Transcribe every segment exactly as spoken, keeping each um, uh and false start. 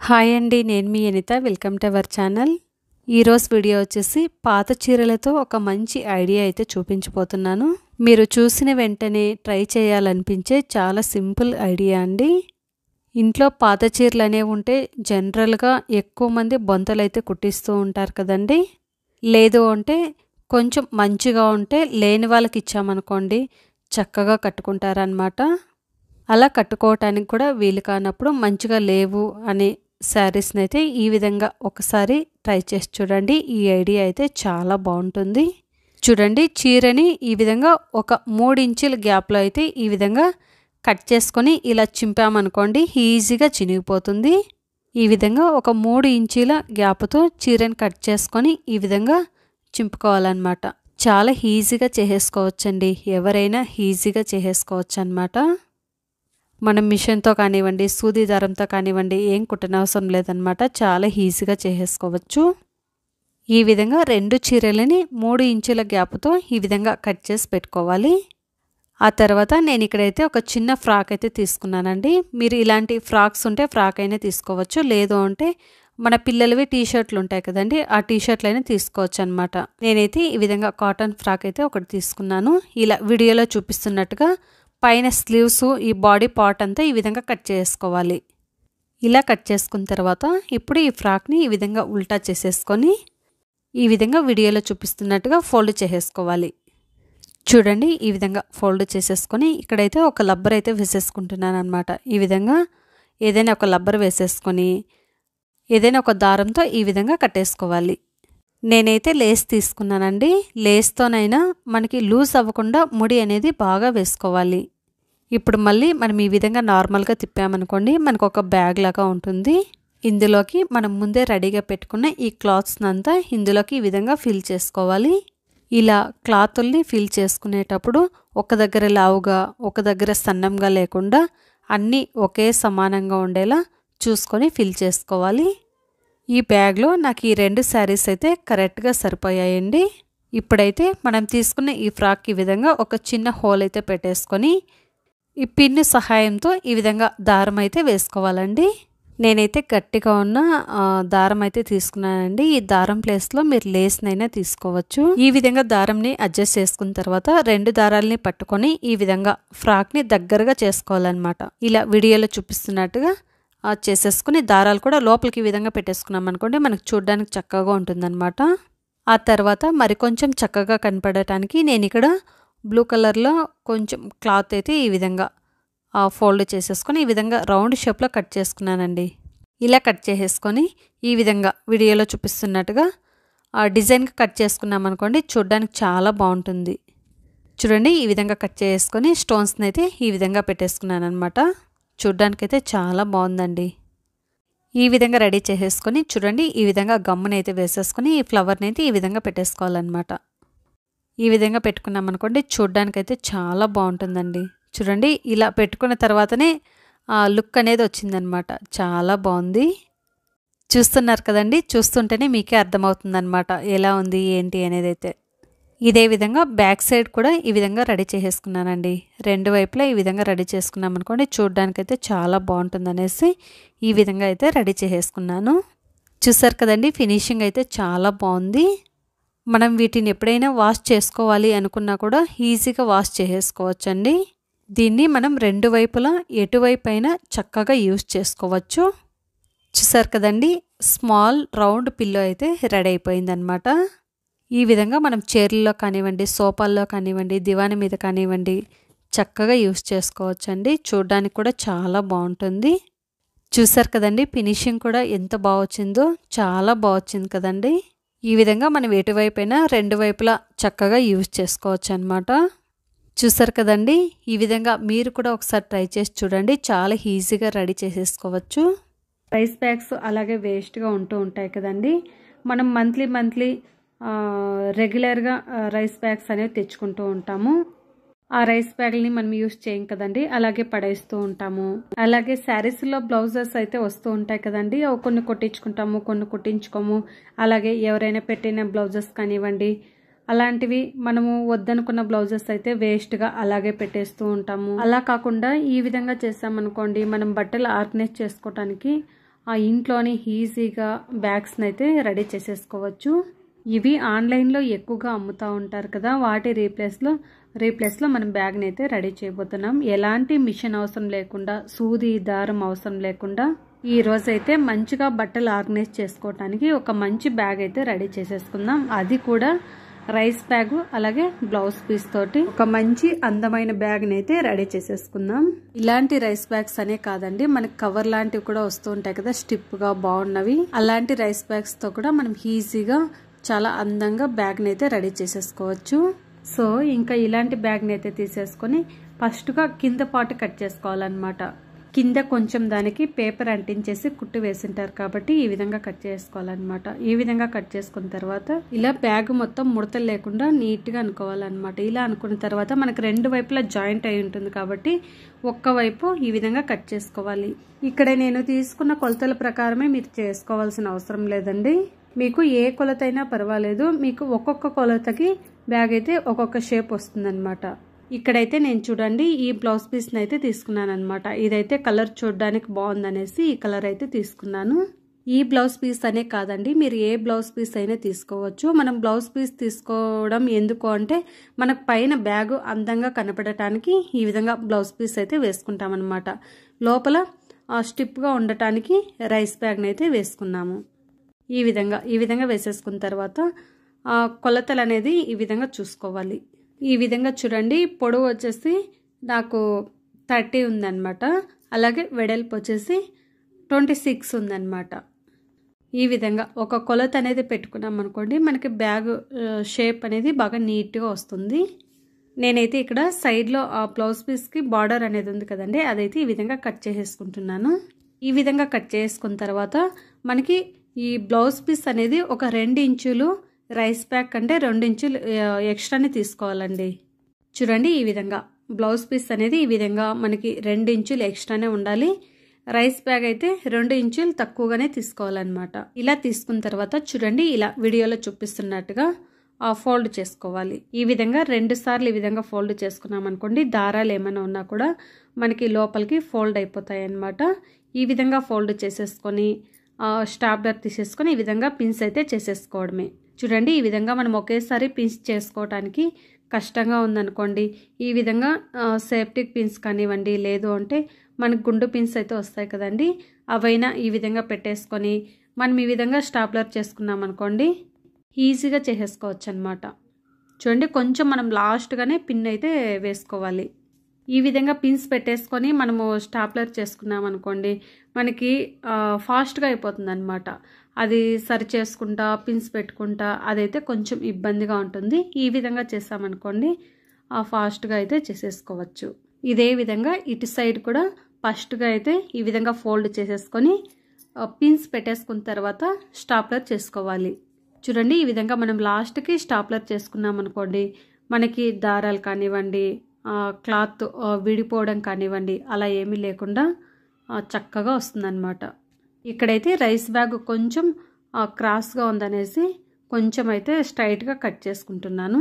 Hi అండి, నేను మీ Anitha. Welcome to our channel. ఈరోజు వీడియో వచ్చేసి పాత చీరలతో ఒక మంచి ఐడియా అయితే చూపించబోతున్నాను. మీరు చూసిన వెంటనే ట్రై చేయాలనిపించే చాలా సింపుల్ ఐడియా అండి. ఇంట్లో పాత చీరలు అనేవి ఉంటే జనరల్గా ఎక్కువ మంది బొంతలు అయితే కుట్టిస్తూ ఉంటారు కదండి. లేదు అంటే కొంచెం మంచిగా ఉంటే లేని వాళ్ళకి ఇచ్చామనుకోండి చక్కగా కట్టుకుంటారనమాట. అలా కట్టుకోవటానికి కూడా వీలు కానప్పుడు మంచిగా లేవు అనే శారీస్ని అయితే ఈ విధంగా ఒకసారి ట్రై చేసి చూడండి. ఈ ఐడియా అయితే చాలా బాగుంటుంది. చూడండి, చీరని ఈ విధంగా ఒక మూడు ఇంచుల గ్యాప్లో అయితే ఈ విధంగా కట్ చేసుకొని ఇలా చింపామనుకోండి ఈజీగా చినిగిపోతుంది. ఈ విధంగా ఒక మూడు ఇంచుల గ్యాప్తో చీరని కట్ చేసుకొని ఈ విధంగా చింపుకోవాలన్నమాట. చాలా ఈజీగా చేసేసుకోవచ్చండి, ఎవరైనా ఈజీగా చేసేసుకోవచ్చు అన్నమాట. మనం మిషన్తో కానివ్వండి, సూది దారంతో కానివ్వండి ఏం కుట్టనవసరం లేదనమాట. చాలా ఈజీగా చేసేసుకోవచ్చు. ఈ విధంగా రెండు చీరలని మూడు ఇంచుల గ్యాప్తో ఈ విధంగా కట్ చేసి పెట్టుకోవాలి. ఆ తర్వాత నేను ఇక్కడైతే ఒక చిన్న ఫ్రాక్ అయితే తీసుకున్నానండి. మీరు ఇలాంటి ఫ్రాక్స్ ఉంటే ఫ్రాక్ అయినా తీసుకోవచ్చు, లేదు అంటే మన పిల్లలవి టీ షర్ట్లు ఉంటాయి కదండి, ఆ టీ షర్ట్లు అయినా తీసుకోవచ్చు అనమాట. నేనైతే ఈ విధంగా కాటన్ ఫ్రాక్ అయితే ఒకటి తీసుకున్నాను. ఇలా వీడియోలో చూపిస్తున్నట్టుగా పైన స్లీవ్స్, ఈ బాడీ పార్ట్ అంతా ఈ విధంగా కట్ చేసుకోవాలి. ఇలా కట్ చేసుకున్న తర్వాత ఇప్పుడు ఈ ఫ్రాక్ని ఈ విధంగా ఉల్టా చేసేసుకొని ఈ విధంగా వీడియోలో చూపిస్తున్నట్టుగా ఫోల్డ్ చేసేసుకోవాలి. చూడండి, ఈ విధంగా ఫోల్డ్ చేసేసుకొని ఇక్కడైతే ఒక లబ్బర్ అయితే వేసేసుకుంటున్నాను అనమాట. ఈ విధంగా ఏదైనా ఒక లబ్బర్ వేసేసుకొని ఏదైనా ఒక దారంతో ఈ విధంగా కట్టేసుకోవాలి. నేనైతే లేస్ తీసుకున్నానండి. లేస్తోనైనా మనకి లూజ్ అవ్వకుండా ముడి అనేది బాగా వేసుకోవాలి. ఇప్పుడు మళ్ళీ మనం ఈ విధంగా నార్మల్గా తిప్పామనుకోండి మనకు ఒక బ్యాగ్ లాగా ఉంటుంది. ఇందులోకి మనం ముందే రెడీగా పెట్టుకున్న ఈ క్లాత్స్ని అంతా ఇందులోకి ఈ విధంగా ఫిల్ చేసుకోవాలి. ఇలా క్లాతుల్ని ఫిల్ చేసుకునేటప్పుడు ఒక దగ్గర లావుగా ఒక దగ్గర సన్నంగా లేకుండా అన్నీ ఒకే సమానంగా ఉండేలా చూసుకొని ఫిల్ చేసుకోవాలి. ఈ బ్యాగ్లో నాకు ఈ రెండు శారీస్ అయితే కరెక్ట్గా సరిపోయాయండి. ఇప్పుడైతే మనం తీసుకున్న ఈ ఫ్రాక్ ఈ విధంగా ఒక చిన్న హోల్ అయితే పెట్టేసుకొని ఈ పిన్ సహాయంతో ఈ విధంగా దారం అయితే వేసుకోవాలండి. నేనైతే గట్టిగా ఉన్న దారం అయితే తీసుకున్నానండి. ఈ దారం ప్లేస్లో మీరు లేస్నైనా తీసుకోవచ్చు. ఈ విధంగా దారంని అడ్జస్ట్ చేసుకున్న తర్వాత రెండు దారాలని పట్టుకొని ఈ విధంగా ఫ్రాక్ని దగ్గరగా చేసుకోవాలన్నమాట. ఇలా వీడియోలో చూపిస్తున్నట్టుగా చేసేసుకుని దారాలు కూడా లోపలికి ఈ విధంగా పెట్టేసుకున్నాం అనుకోండి మనకు చూడడానికి చక్కగా ఉంటుందన్నమాట. ఆ తర్వాత మరికొంచెం చక్కగా కనపడటానికి నేను ఇక్కడ బ్లూ కలర్లో కొంచెం క్లాత్ అయితే ఈ విధంగా ఫోల్డ్ చేసేసుకొని ఈ విధంగా రౌండ్ షేప్లో కట్ చేసుకున్నానండి. ఇలా కట్ చేసేసుకొని ఈ విధంగా వీడియోలో చూపిస్తున్నట్టుగా ఆ డిజైన్కి కట్ చేసుకున్నాం అనుకోండి చూడడానికి చాలా బాగుంటుంది. చూడండి, ఈ విధంగా కట్ చేసుకొని స్టోన్స్ని అయితే ఈ విధంగా పెట్టేసుకున్నాను అనమాట. చూడ్డానికైతే చాలా బాగుందండి. ఈ విధంగా రెడీ చేసేసుకొని చూడండి, ఈ విధంగా గమ్ముని అయితే వేసేసుకొని ఈ ఫ్లవర్ని అయితే ఈ విధంగా పెట్టేసుకోవాలన్నమాట. ఈ విధంగా పెట్టుకున్నాం అనుకోండి చూడ్డానికైతే చాలా బాగుంటుందండి. చూడండి, ఇలా పెట్టుకున్న తర్వాతనే ఆ లుక్ అనేది వచ్చిందనమాట. చాలా బాగుంది. చూస్తున్నారు కదండి, చూస్తుంటేనే మీకే అర్థమవుతుందన్నమాట ఎలా ఉంది ఏంటి అనేది అయితే. ఇదే విధంగా బ్యాక్ సైడ్ కూడా ఈ విధంగా రెడీ చేసేసుకున్నానండి. రెండు వైపులా ఈ విధంగా రెడీ చేసుకున్నాం అనుకోండి చూడడానికైతే చాలా బాగుంటుంది అనేసి ఈ విధంగా అయితే రెడీ చేసేసుకున్నాను. చూసారు కదండి, ఫినిషింగ్ అయితే చాలా బాగుంది. మనం వీటిని ఎప్పుడైనా వాష్ చేసుకోవాలి అనుకున్నా కూడా ఈజీగా వాష్ చేసేసుకోవచ్చండి. దీన్ని మనం రెండు వైపులా ఎటువైపు అయినా చక్కగా యూజ్ చేసుకోవచ్చు. చూసారు కదండి, స్మాల్ రౌండ్ పిల్లో అయితే రెడీ అయిపోయిందనమాట. ఈ విధంగా మనం చైర్లలో కానివ్వండి, సోఫాల్లో కానివ్వండి, దివాణి మీద కానివ్వండి చక్కగా యూస్ చేసుకోవచ్చండి. చూడడానికి కూడా చాలా బాగుంటుంది. చూసారు కదండి, ఫినిషింగ్ కూడా ఎంత బాగా వచ్చిందో, చాలా బాగా వచ్చింది కదండి. ఈ విధంగా మనం ఎటువైపు అయినా రెండు వైపులా చక్కగా యూజ్ చేసుకోవచ్చు అనమాట. చూసారు కదండి, ఈ విధంగా మీరు కూడా ఒకసారి ట్రై చేసి చూడండి. చాలా ఈజీగా రెడీ చేసేసుకోవచ్చు. రైస్ బ్యాగ్స్ అలాగే వేస్ట్గా ఉంటూ ఉంటాయి కదండి. మనం మంత్లీ మంత్లీ రెగ్యులర్గా రైస్ బ్యాగ్స్ అనేవి తెచ్చుకుంటూ ఉంటాము. ఆ రైస్ బ్యాగ్ని మనం యూజ్ చేయం కదండి, అలాగే పడేస్తూ ఉంటాము. అలాగే శారీస్లో బ్లౌజెస్ అయితే వస్తూ ఉంటాయి కదండి, అవి కొన్ని కుట్టించుకుంటాము, కొన్ని కుట్టించుకోము. అలాగే ఎవరైనా పెట్టిన బ్లౌజెస్ కానివ్వండి, అలాంటివి మనము వద్దనుకున్న బ్లౌజెస్ అయితే వేస్ట్గా అలాగే పెట్టేస్తూ ఉంటాము. అలా కాకుండా ఈ విధంగా చేసామనుకోండి మనం బట్టలు ఆర్గనైజ్ చేసుకోవటానికి ఆ ఇంట్లోనే ఈజీగా బ్యాగ్స్ని అయితే రెడీ చేసేసుకోవచ్చు. ఇవి ఆన్లైన్లో ఎక్కువగా అమ్ముతూ ఉంటారు కదా, వాటి రీప్లేస్లో రీప్లేస్లో మనం బ్యాగ్ని అయితే రెడీ చేయబోతున్నాం. ఎలాంటి మిషన్ అవసరం లేకుండా, సూది దారం అవసరం లేకుండా ఈ రోజైతే మంచిగా బట్టలు ఆర్గనైజ్ చేసుకోవడానికి ఒక మంచి బ్యాగ్ అయితే రెడీ చేసేసుకుందాం. అది కూడా రైస్ బ్యాగ్ అలాగే బ్లౌజ్ పీస్ తోటి ఒక మంచి అందమైన బ్యాగ్ని అయితే రెడీ చేసేసుకుందాం. ఇలాంటి రైస్ బ్యాగ్స్ అనే కాదండి, మనకి కవర్ లాంటివి కూడా వస్తూ ఉంటాయి కదా, స్టిప్గా బాగున్నవి. అలాంటి రైస్ బ్యాగ్స్ తో కూడా మనం ఈజీగా చాలా అందంగా బ్యాగ్ని అయితే రెడీ చేసేసుకోవచ్చు. సో ఇంకా ఇలాంటి బ్యాగ్ని అయితే తీసేసుకొని ఫస్ట్గా కింద పాటు కట్ చేసుకోవాలన్నమాట. కింద కొంచెం దానికి పేపర్ అంటించేసి కుట్టు వేసింటారు కాబట్టి ఈ విధంగా కట్ చేసుకోవాలన్నమాట. ఈ విధంగా కట్ చేసుకున్న తర్వాత ఇలా బ్యాగ్ మొత్తం ముడతలు లేకుండా నీట్గా అనుకోవాలన్నమాట. ఇలా అనుకున్న తర్వాత మనకు రెండు వైపులా జాయింట్ అయి ఉంటుంది కాబట్టి ఒక్క వైపు ఈ విధంగా కట్ చేసుకోవాలి. ఇక్కడ నేను తీసుకున్న కొలతల ప్రకారమే మీరు చేసుకోవాల్సిన అవసరం లేదండి. మీకు ఏ కొలత అయినా పర్వాలేదు, మీకు ఒక్కొక్క కొలతకి బ్యాగ్ అయితే ఒక్కొక్క షేప్ వస్తుందన్నమాట. ఇక్కడైతే నేను చూడండి ఈ బ్లౌజ్ పీస్ని అయితే తీసుకున్నాను అనమాట. ఇదైతే కలర్ చూడడానికి బాగుందనేసి ఈ కలర్ అయితే తీసుకున్నాను. ఈ బ్లౌజ్ పీస్ అనే కాదండి, మీరు ఏ బ్లౌజ్ పీస్ అయినా తీసుకోవచ్చు. మనం బ్లౌజ్ పీస్ తీసుకోవడం ఎందుకు అంటే మనకు పైన బ్యాగ్ అందంగా కనపడటానికి ఈ విధంగా బ్లౌజ్ పీస్ అయితే వేసుకుంటాం అనమాట. లోపల స్టిప్గా ఉండటానికి రైస్ బ్యాగ్ని అయితే వేసుకున్నాము. ఈ విధంగా ఈ విధంగా వేసేసుకున్న తర్వాత కొలతలు అనేది ఈ విధంగా చూసుకోవాలి. ఈ విధంగా చూడండి, పొడవు వచ్చేసి నాకు థర్టీ ఉందన్నమాట, అలాగే వెడల్పు వచ్చేసి ట్వంటీ సిక్స్ ఉందన్నమాట. ఈ విధంగా ఒక కొలత అనేది పెట్టుకున్నాం అనుకోండి, మనకి బ్యాగ్ షేప్ అనేది బాగా నీట్గా వస్తుంది. నేనైతే ఇక్కడ సైడ్లో ఆ బ్లౌజ్ పీస్కి బార్డర్ అనేది ఉంది కదండి, అదైతే ఈ విధంగా కట్ చేసేసుకుంటున్నాను. ఈ విధంగా కట్ చేసుకున్న తర్వాత మనకి ఈ బ్లౌజ్ పీస్ అనేది ఒక రెండు ఇంచులు రైస్ బ్యాగ్ కంటే రెండు ఇంచులు ఎక్స్ట్రాని తీసుకోవాలండి. చూడండి ఈ విధంగా బ్లౌజ్ పీస్ అనేది ఈ విధంగా మనకి రెండు ఇంచులు ఎక్స్ట్రానే ఉండాలి. రైస్ బ్యాగ్ అయితే రెండు ఇంచులు తక్కువగానే తీసుకోవాలన్నమాట. ఇలా తీసుకున్న తర్వాత చూడండి ఇలా వీడియోలో చూపిస్తున్నట్టుగా ఫోల్డ్ చేసుకోవాలి. ఈ విధంగా రెండు సార్లు ఈ విధంగా ఫోల్డ్ చేసుకున్నాం అనుకోండి, దారాలు ఏమైనా ఉన్నా కూడా మనకి లోపలికి ఫోల్డ్ అయిపోతాయి అన్నమాట. ఈ విధంగా ఫోల్డ్ చేసేసుకొని స్టాప్లర్ తీసేసుకొని ఈ విధంగా పిన్స్ అయితే చేసేసుకోవడమే. చూడండి ఈ విధంగా మనం ఒకేసారి పిన్స్ చేసుకోవడానికి కష్టంగా ఉందనుకోండి, ఈ విధంగా సేఫ్టిక్ పిన్స్ కానివ్వండి, లేదు అంటే మనకు గుండు పిన్స్ అయితే వస్తాయి కదండి, అవైనా ఈ విధంగా పెట్టేసుకొని మనం ఈ విధంగా స్టాప్లర్ చేసుకున్నాం అనుకోండి ఈజీగా చేసేసుకోవచ్చు అనమాట. చూడండి కొంచెం మనం లాస్ట్గానే పిన్ అయితే వేసుకోవాలి. ఈ విధంగా పిన్స్ పెట్టేసుకొని మనము స్టాప్లర్ చేసుకున్నాం అనుకోండి మనకి ఫాస్ట్గా అయిపోతుంది అనమాట. అది సరి చేసుకుంటా పిన్స్ పెట్టుకుంటా అదైతే కొంచెం ఇబ్బందిగా ఉంటుంది. ఈ విధంగా చేసామనుకోండి ఫాస్ట్గా అయితే చేసేసుకోవచ్చు. ఇదే విధంగా ఇటు సైడ్ కూడా ఫస్ట్గా అయితే ఈ విధంగా ఫోల్డ్ చేసేసుకొని పిన్స్ పెట్టేసుకున్న తర్వాత స్టాప్లర్ చేసుకోవాలి. చూడండి ఈ విధంగా మనం లాస్ట్కి స్టాప్లర్ చేసుకున్నాం అనుకోండి మనకి దారాలు కానివ్వండి, క్లాత్ విడిపోవడం కానివ్వండి అలా ఏమీ లేకుండా చక్కగా వస్తుందన్నమాట. ఇక్కడైతే రైస్ బ్యాగ్ కొంచెం క్రాస్గా ఉందనేసి కొంచెం అయితే స్ట్రైట్గా కట్ చేసుకుంటున్నాను.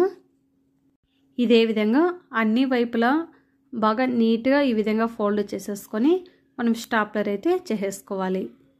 ఇదే విధంగా అన్ని వైపులా బాగా నీట్గా ఈ విధంగా ఫోల్డ్ చేసేసుకొని మనం స్టాప్లర్ అయితే చేసేసుకోవాలి.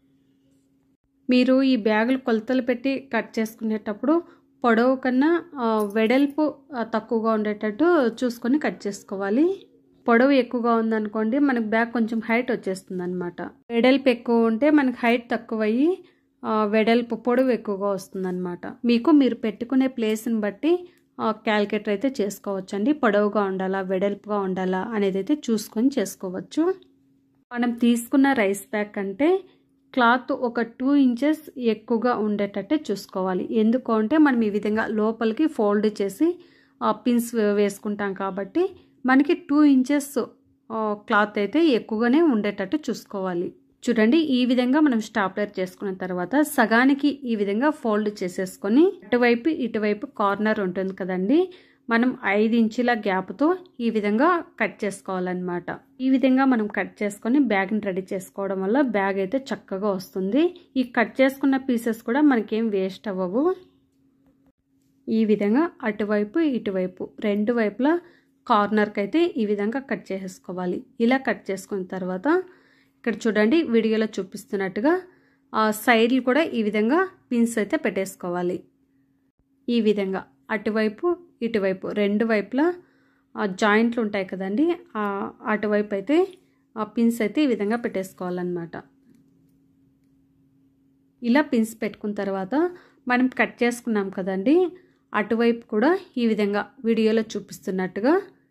మీరు ఈ బ్యాగులు కొలతలు పెట్టి కట్ చేసుకునేటప్పుడు పొడవు కన్నా వెడల్పు తక్కువగా ఉండేటట్టు చూసుకొని కట్ చేసుకోవాలి. పొడవు ఎక్కువగా ఉందనుకోండి మనకు బ్యాగ్ కొంచెం హైట్ వచ్చేస్తుంది అనమాట. వెడల్పు ఎక్కువ ఉంటే మనకు హైట్ తక్కువ అయ్యి వెడల్పు పొడవు ఎక్కువగా వస్తుంది అనమాట. మీకు మీరు పెట్టుకునే ప్లేస్ని బట్టి క్యాలిక్యులేటర్ అయితే చేసుకోవచ్చండి. పొడవుగా ఉండాలా వెడల్పుగా ఉండాలా అనేది అయితే చూసుకొని చేసుకోవచ్చు. మనం తీసుకున్న రైస్ బ్యాగ్ కంటే క్లాత్ ఒక టూ ఇంచెస్ ఎక్కువగా ఉండేటట్టే చూసుకోవాలి. ఎందుకు అంటే మనం ఈ విధంగా లోపలికి ఫోల్డ్ చేసి పిన్స్ వేసుకుంటాం కాబట్టి మనకి టూ ఇంచెస్ క్లాత్ అయితే ఎక్కువగానే ఉండేటట్టు చూసుకోవాలి. చూడండి ఈ విధంగా మనం స్టాప్లర్ చేసుకున్న తర్వాత సగానికి ఈ విధంగా ఫోల్డ్ చేసేసుకొని అటువైపు ఇటువైపు కార్నర్ ఉంటుంది కదండి, మనం ఐదు ఇంచుల గ్యాప్తో ఈ విధంగా కట్ చేసుకోవాలన్నమాట. ఈ విధంగా మనం కట్ చేసుకొని బ్యాగ్ని రెడీ చేసుకోవడం వల్ల బ్యాగ్ అయితే చక్కగా వస్తుంది. ఈ కట్ చేసుకున్న పీసెస్ కూడా మనకేం వేస్ట్ అవ్వవు. ఈ విధంగా అటువైపు ఇటువైపు రెండు వైపులా కార్నర్కి అయితే ఈ విధంగా కట్ చేసేసుకోవాలి. ఇలా కట్ చేసుకున్న తర్వాత ఇక్కడ చూడండి వీడియోలో చూపిస్తున్నట్టుగా సైడ్లు కూడా ఈ విధంగా పిన్స్ అయితే పెట్టేసుకోవాలి. ఈ విధంగా అటువైపు ఇటువైపు రెండు వైపులా జాయింట్లు ఉంటాయి కదండి, అటువైపు అయితే ఆ పిన్స్ అయితే ఈ విధంగా పెట్టేసుకోవాలన్నమాట. ఇలా పిన్స్ పెట్టుకున్న తర్వాత మనం కట్ చేసుకున్నాం కదండి, అటువైపు కూడా ఈ విధంగా వీడియోలో చూపిస్తున్నట్టుగా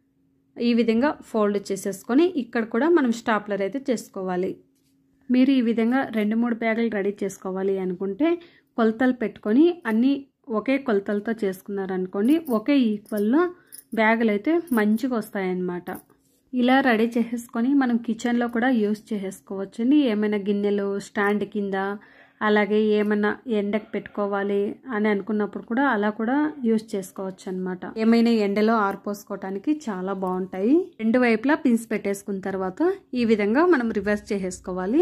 ఈ విధంగా ఫోల్డ్ చేసేసుకొని ఇక్కడ కూడా మనం స్టాప్లర్ అయితే చేసుకోవాలి. మీరు ఈ విధంగా రెండు మూడు బ్యాగులు రెడీ చేసుకోవాలి అనుకుంటే కొలతలు పెట్టుకొని అన్నీ ఒకే కొలతలతో చేసుకున్నారనుకోండి, ఒకే ఈక్వల్లో బ్యాగులు అయితే మంచిగా వస్తాయన్నమాట. ఇలా రెడీ చేసేసుకొని మనం కిచెన్లో కూడా యూస్ చేసేసుకోవచ్చండి. ఏమైనా గిన్నెలు స్టాండ్ కింద, అలాగే ఏమైనా ఎండకు పెట్టుకోవాలి అని అనుకున్నప్పుడు కూడా అలా కూడా యూస్ చేసుకోవచ్చు అనమాట. ఏమైనా ఎండలో ఆరిపోసుకోవటానికి చాలా బాగుంటాయి. రెండు వైపులా పిన్స్ పెట్టేసుకున్న తర్వాత ఈ విధంగా మనం రివర్స్ చేసేసుకోవాలి.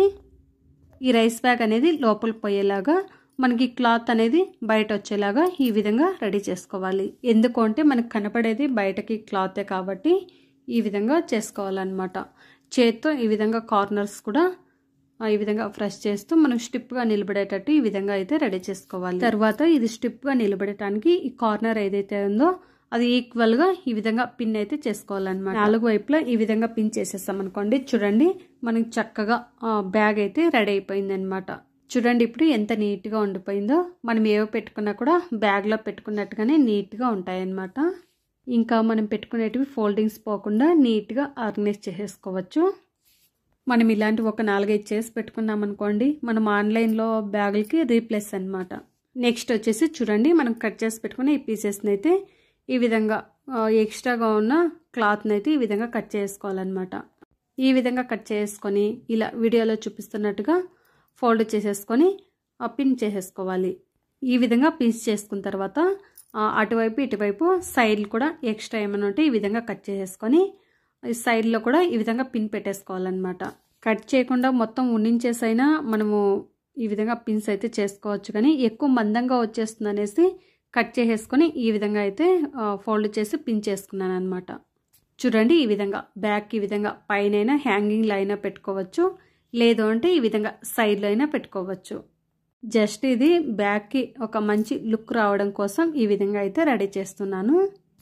ఈ రైస్ బ్యాగ్ అనేది లోపల పోయేలాగా మనకి క్లాత్ అనేది బయట వచ్చేలాగా ఈ విధంగా రెడీ చేసుకోవాలి. ఎందుకంటే మనకు కనపడేది బయటకి క్లాతే కాబట్టి ఈ విధంగా చేసుకోవాలన్నమాట. చేత్తో ఈ విధంగా కార్నర్స్ కూడా ఈ విధంగా ప్రెస్ చేస్తూ మనం స్టిప్గా నిలబడేటట్టు ఈ విధంగా అయితే రెడీ చేసుకోవాలి. తర్వాత ఇది స్టిప్గా నిలబడటానికి ఈ కార్నర్ ఏదైతే ఉందో అది ఈక్వల్గా ఈ విధంగా పిన్ అయితే చేసుకోవాలన్నమాట. నాలుగు వైపులా ఈ విధంగా పిన్ చేసేస్తాం అనుకోండి, చూడండి మనకి చక్కగా బ్యాగ్ అయితే రెడీ అయిపోయింది అనమాట. చూడండి ఇప్పుడు ఎంత నీట్గా ఉండిపోయిందో. మనం ఏవో పెట్టుకున్నా కూడా బ్యాగ్లో పెట్టుకున్నట్టుగానే నీట్గా ఉంటాయన్నమాట. ఇంకా మనం పెట్టుకునేటివి ఫోల్డింగ్స్ పోకుండా నీట్గా ఆర్గనైజ్ చేసేసుకోవచ్చు. మనం ఇలాంటి ఒక నాలుగైదు చేసి పెట్టుకున్నాం అనుకోండి, మనం ఆన్లైన్లో బ్యాగులకి రీప్లేస్ అనమాట. నెక్స్ట్ వచ్చేసి చూడండి మనం కట్ చేసి పెట్టుకుని ఈ పీసెస్ని అయితే ఈ విధంగా ఎక్స్ట్రాగా ఉన్న క్లాత్ని అయితే ఈ విధంగా కట్ చేసుకోవాలన్నమాట. ఈ విధంగా కట్ చేసుకొని ఇలా వీడియోలో చూపిస్తున్నట్టుగా ఫోల్డ్ చేసేసుకొని పిన్ చేసేసుకోవాలి. ఈ విధంగా పిన్స్ చేసుకున్న తర్వాత అటువైపు ఇటువైపు సైడ్లు కూడా ఎక్స్ట్రా ఏమైనా ఉంటే ఈ విధంగా కట్ చేసేసుకొని ఈ సైడ్లో కూడా ఈ విధంగా పిన్ పెట్టేసుకోవాలన్నమాట. కట్ చేయకుండా మొత్తం ఉండించేసైనా మనము ఈ విధంగా పిన్స్ అయితే చేసుకోవచ్చు, కానీ ఎక్కువ మందంగా వచ్చేస్తుంది అనేసి కట్ చేసేసుకొని ఈ విధంగా అయితే ఫోల్డ్ చేసి పిన్ చేసుకున్నాను అనమాట. చూడండి ఈ విధంగా బ్యాక్ ఈ విధంగా పైన హ్యాంగింగ్లో అయినా పెట్టుకోవచ్చు, లేదు అంటే ఈ విధంగా సైడ్లో అయినా పెట్టుకోవచ్చు. జస్ట్ ఇది బ్యాక్కి ఒక మంచి లుక్ రావడం కోసం ఈ విధంగా అయితే రెడీ చేస్తున్నాను.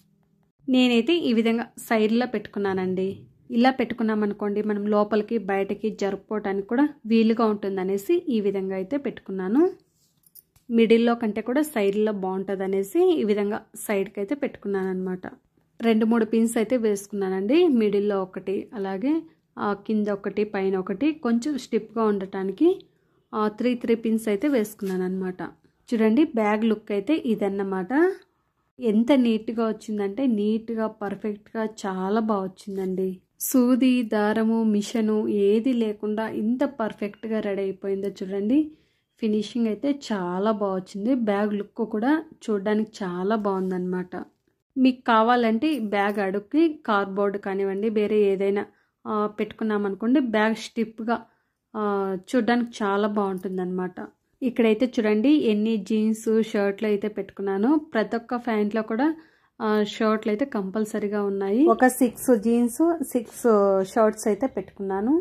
నేనైతే ఈ విధంగా సైడ్లో పెట్టుకున్నానండి. ఇలా పెట్టుకున్నామనుకోండి మనం లోపలికి బయటకి జరుపుకోవడానికి కూడా వీలుగా ఉంటుందనేసి ఈ విధంగా అయితే పెట్టుకున్నాను. మిడిల్లో కంటే కూడా సైడ్లో బాగుంటుంది అనేసి ఈ విధంగా సైడ్కి అయితే పెట్టుకున్నాను అనమాట. రెండు మూడు పిన్స్ అయితే వేసుకున్నానండి. మిడిల్లో ఒకటి, అలాగే కింద ఒకటి, పైన ఒకటి, కొంచెం స్టిప్గా ఉండటానికి త్రీ త్రీ పిన్స్ అయితే వేసుకున్నాను అనమాట. చూడండి బ్యాగ్ లుక్ అయితే ఇదన్నమాట. ఎంత నీట్గా వచ్చిందంటే నీట్గా పర్ఫెక్ట్గా చాలా బాగా వచ్చిందండి. సూది, దారము, మిషను ఏది లేకుండా ఇంత పర్ఫెక్ట్గా రెడీ అయిపోయిందో చూడండి. ఫినిషింగ్ అయితే చాలా బాగా వచ్చింది. బ్యాగ్ లుక్ కూడా చూడడానికి చాలా బాగుందన్నమాట. మీకు కావాలంటే బ్యాగ్ అడుక్కి కార్డ్బోర్డ్ కానివ్వండి, వేరే ఏదైనా పెట్టుకున్నామనుకోండి బ్యాగ్ స్టిప్గా చూడడానికి చాలా బాగుంటుందన్నమాట. ఇక్కడైతే చూడండి ఎన్ని జీన్స్ షర్ట్లు అయితే పెట్టుకున్నాను. ప్రతి ఒక్క ప్యాంట్లో కూడా షర్ట్లు అయితే కంపల్సరీగా ఉన్నాయి. ఒక సిక్స్ జీన్స్ సిక్స్ షర్ట్స్ అయితే పెట్టుకున్నాను.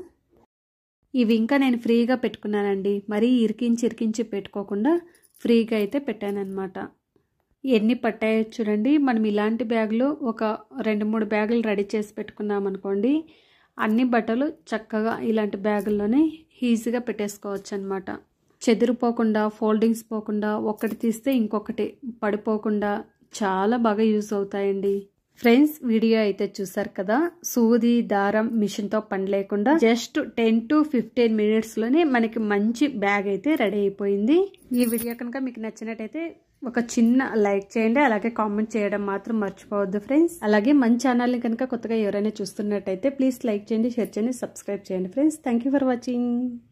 ఇవి ఇంకా నేను ఫ్రీగా పెట్టుకున్నానండి, మరీ ఇరికించి ఇరికించి పెట్టుకోకుండా ఫ్రీగా అయితే పెట్టానన్నమాట. ఎన్ని పట్టాయో చూడండి. మనం ఇలాంటి బ్యాగులు ఒక రెండు మూడు బ్యాగులు రెడీ చేసి పెట్టుకున్నాం అనుకోండి, అన్ని బట్టలు చక్కగా ఇలాంటి బ్యాగుల్లోనే ఈజీగా పెట్టేసుకోవచ్చు అనమాట. చెదిరిపోకుండా, ఫోల్డింగ్స్ పోకుండా, ఒకటి తీస్తే ఇంకొకటి పడిపోకుండా చాలా బాగా యూజ్ అవుతాయండి. ఫ్రెండ్స్ వీడియో అయితే చూసారు కదా, సూది, దారం, మిషన్తో పని లేకుండా జస్ట్ టెన్ టు ఫిఫ్టీన్ మినిట్స్లోనే మనకి మంచి బ్యాగ్ అయితే రెడీ అయిపోయింది. ఈ వీడియో కనుక మీకు నచ్చినట్టయితే ఒక చిన్న లైక్ చేయండి, అలాగే కామెంట్ చేయడం మాత్రం మర్చిపోవద్దు ఫ్రెండ్స్. అలాగే మన ఛానల్ని కనుక కొత్తగా ఎవరైనా చూస్తున్నట్టయితే ప్లీజ్ లైక్ చేయండి, షేర్ చేయండి, సబ్స్క్రైబ్ చేయండి friends. Thank you for watching.